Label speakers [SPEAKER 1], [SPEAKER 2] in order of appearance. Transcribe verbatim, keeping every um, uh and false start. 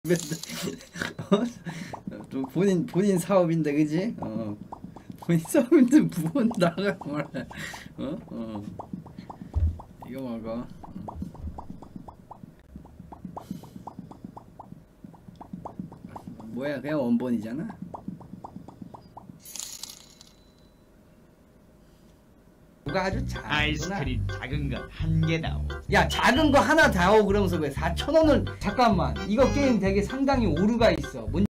[SPEAKER 1] 어? 또 본인 본인 사업인데 그지? 어 본인 사업인데 무슨 나가 뭐라? 어? 어 이거 먹어. 뭐야 그냥 원본이잖아. 누가 아주 잘.
[SPEAKER 2] 아이스크림 작은 건 한 개다오.
[SPEAKER 1] 야 작은 거 하나 다오 그러면서 왜 사천 원을 잠깐만 이거 게임 되게 상당히 오류가 있어. 뭔